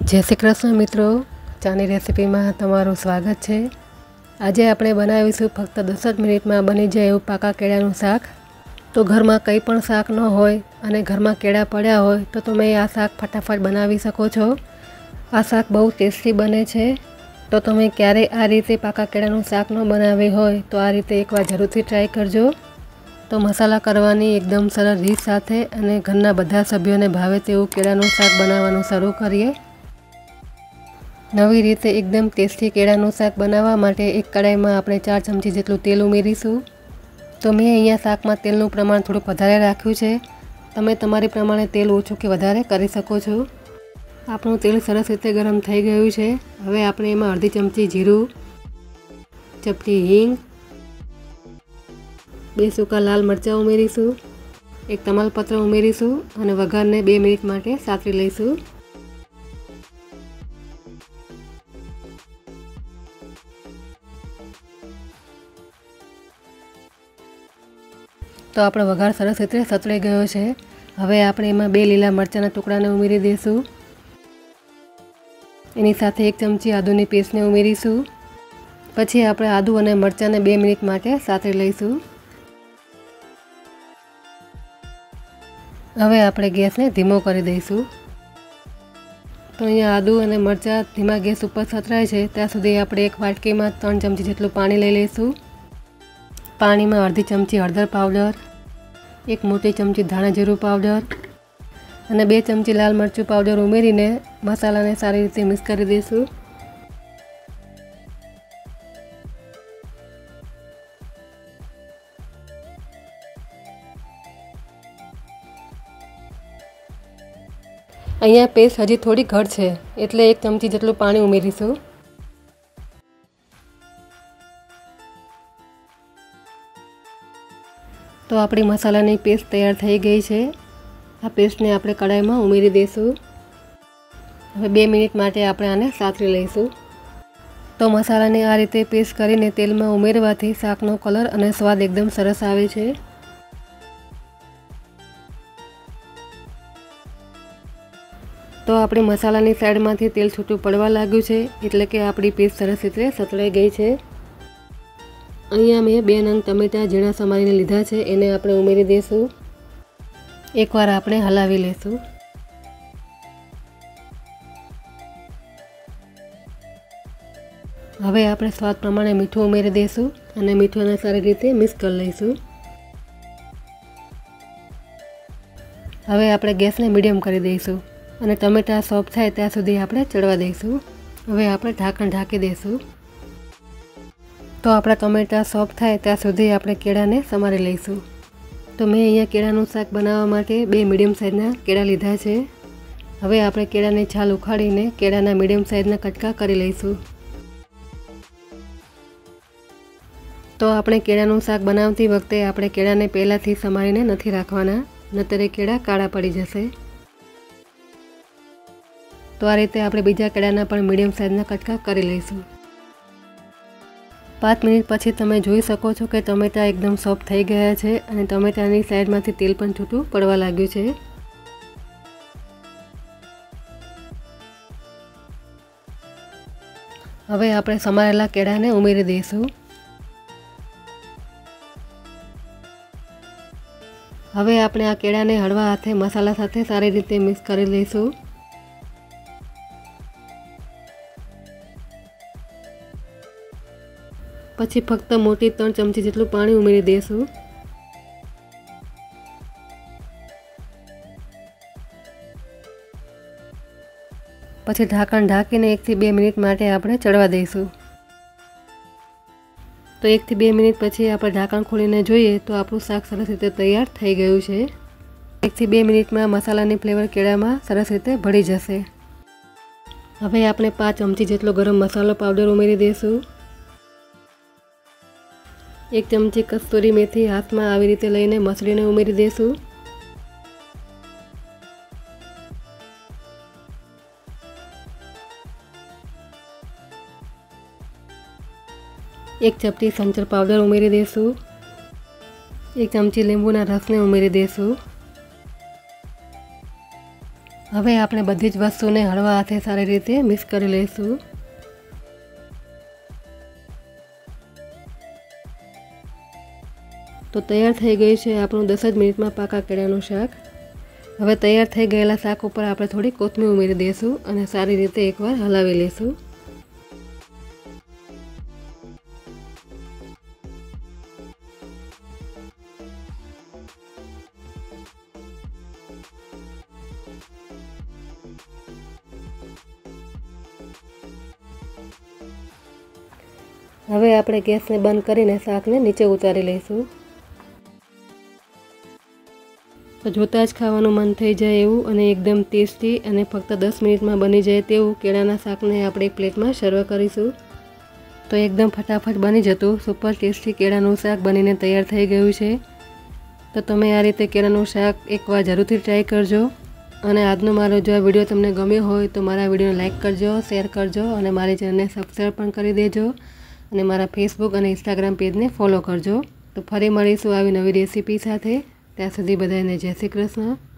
जय श्री कृष्ण मित्रों, चानी रेसिपी में तमारुं स्वागत है। आज આપણે બનાવીશું ફક્ત 10 જ મિનિટમાં બની જાય એવું પાકા કેળાનું શાક। તો ઘરમાં કંઈ પણ શાક ન હોય અને ઘરમાં કેળા પડ્યા હોય તો તમે આ શાક ફટાફટ બનાવી શકો છો। આ શાક બહુ ટેસ્ટી બને છે। તો તમે ક્યારે આ રીતે પાકા કેળાનું શાક ન બનાવ્યું હોય તો આ રીતે એકવાર જરૂરથી ટ્રાય કરજો। તો મસાલા કરવાની એકદમ સરળ રીત સાથે અને ઘરના બધા સભ્યોને ભાવે તેવું કેળાનું શાક બનાવવાનું શરૂ કરીએ। નવી રીતે એકદમ ટેસ્ટી કેળાનું શાક બનાવવા માટે એક કડાઈમાં આપણે 4 ચમચી જેટલું તેલ ઉમેરીશું। તો મેં અહીંયા શાકમાં તેલનું પ્રમાણ થોડું વધારે રાખ્યું છે। તમે તમારી પ્રમાણે તેલ ઓછું કે વધારે કરી શકો છો। આપણું તેલ સરસ રીતે ગરમ થઈ ગયું છે। હવે આપણે એમાં અડધી ચમચી જીરું, ચપટી હિંગ, 2 સૂકા લાલ મરચાં ઉમેરીશું, એક તમાલપત્ર ઉમેરીશું અને વઘારને 2 મિનિટ માટે સાતરી લઈશું। तो આપણો વઘાર સરસ રીતે સતળાઈ ગયો છે। હવે આપણે એમાં 2 લીલા મરચાંના ટુકડાને ઉમેરી દઈશું। એની સાથે 1 ચમચી આદુની પેસ્ટને ઉમેરીશું। પછી આપણે આદુ અને મરચાંને 2 મિનિટ માટે સાતળી લઈશું। હવે આપણે ગેસને ધીમો કરી દઈશું। તો અહીંયા આદુ અને મરચાં ધીમા ગેસ ઉપર સતળાય છે ત્યાં સુધી આપણે એક વાટકીમાં 3 ચમચી જેટલું પાણી લઈ લઈશું। પાણીમાં અડધી ચમચી હળદર પાવડર, 1 મોટી ચમચી ધાણા જીરું પાવડર અને 2 ચમચી લાલ મરચું પાવડર ઉમેરીને મસાલાને સારી રીતે મિક્સ કરી દઈશું। અહીંયા પેસ્ટ હજી થોડી ઘટ છે એટલે 1 ચમચી જેટલું પાણી ઉમેરીશું। तो अपनी मसालानी पेस्ट तैयार थई गई है। आ पेस्ट ने આપણે કડાઈમાં ઉમેરી દઈશું। હવે 2 મિનિટ માટે આપણે આને સાતરી લઈશું। તો મસાલાને આ રીતે પેસ્ટ કરીને તેલમાં ઉમેરવાથી શાકનો કલર અને સ્વાદ એકદમ સરસ આવે છે। તો આપણી મસાલાની સાઈડમાંથી તેલ છૂટું પડવા લાગ્યું છે એટલે કે આપણી પેસ્ટ સરસ રીતે સતળાઈ ગઈ છે। અહીંયા મેં 2 નંગ ટમેટા ઝીણા સમારીને લીધા છે એને આપણે ઉમેરી દઈશું। એકવાર આપણે હલાવી લઈશું। હવે આપણે સ્વાદ પ્રમાણે મીઠું ઉમેરી દઈશું અને મીઠુંને સારી રીતે મિક્સ કરી લઈશું। હવે આપણે ગેસને મીડિયમ કરી દઈશું અને ટમેટા સોફ્ટ થાય ત્યાં સુધી આપણે ચડવા દઈશું। હવે આપણે ઢાંકણ ઢાંકી દઈશું। तो अपना टमेटा सॉफ्ट थाय त्या सुधी आपणे केळाने समारी लईशुं। तो मैं अहींया केळानुं शाक बनाववा माटे 2 मीडियम साइजना केळा लीधा छे। हवे आपणे केळानी छाल उखाड़ीने केळाना मीडियम साइजना कटका करी लईशुं। तो आपणे केळानुं शाक बनावती वखते आपणे केळाने पहेलाथी समारीने नथी राखवाना, नहीतर केळा काळा पड़ी जशे। तो आ रीते आपणे बीजा केळाना पण मीडियम साइजना कटका करी लईशुं। 5 मिनिट पछी तमे जोई शको छो के टमेटा एकदम सॉफ्ट थई गया छे अने टमेटानी साइडमांथी तेल पण छूटुं पड़वा लाग्युं छे। हवे आपणे समारेला केळाने उमेरी दईशुं। हवे आपणे आ केळाने हळवा हाथे मसाला साथे सारी रीते मिक्स करी लईशुं। પછી ફક્ત મોટી 3 ચમચી જેટલું પાણી ઉમેરી દઈશું। પછી ઢાંકણ ઢાંકીને 1 થી 2 મિનિટ માટે આપણે ચડવા દઈશું। તો 1 થી 2 મિનિટ પછી આપણે ઢાંકણ ખોલીને જોઈએ તો આપણું શાક સરસ રીતે તૈયાર થઈ ગયું છે। 1 થી 2 મિનિટમાં મસાલાની ફ્લેવર કેળામાં સરસ રીતે ભળી જશે। હવે આપણે 5 ચમચી જેટલો ગરમ મસાલો પાવડર ઉમેરી દઈશું। 1 चमची कस्तूरी मेथी हाथ में आ रीते लईने मसळीने उमेरी देशुं। 1 चपटी संचर पाउडर उमेरी देशुं। 1 चमची લીંબુના રસને ઉમેરી દેશું। હવે આપણે બધી જ વસ્તુને હળવા હાથે સારી રીતે મિક્સ કરી લઈશું। તો તૈયાર થઈ ગયું છે આપણું 10 જ મિનિટમાં પાકા કેળાનું શાક। હવે તૈયાર થઈ ગયેલા શાક ઉપર આપણે થોડી કોથમીર ઉમેરી દઈશું અને સારી રીતે એકવાર હલાવી લઈશું। હવે આપણે ગેસને બંધ કરીને શાકને નીચે ઉતારી લઈશું। તો જોતાં જ ખાવાનું મન થઈ જાય એવું અને એકદમ ટેસ્ટી અને ફક્ત 10 મિનિટમાં બની જાય તેવું કેળાના શાકને આપણે એક પ્લેટમાં સર્વ કરીશું। તો એકદમ ફટાફટ બની જતું સુપર ટેસ્ટી કેળાનું શાક બનીને તૈયાર થઈ ગયું છે। તો તમે આ રીતે કેળાનું શાક એકવાર જરૂરથી ટ્રાય કરજો। અને આજનો મારો જો આ વિડીયો તમને ગમ્યો હોય તો મારા વિડીયોને લાઇક કરજો, શેર કરજો અને મારી ચેનલને સબસ્ક્રાઈબ પણ કરી દેજો અને મારા ફેસબુક અને ઇન્સ્ટાગ્રામ પેજને ફોલો કરજો। તો ફરી મળીશું આવી નવી રેસીપી સાથે। ત્યાં સુધી બધાને જય શ્રી કૃષ્ણ।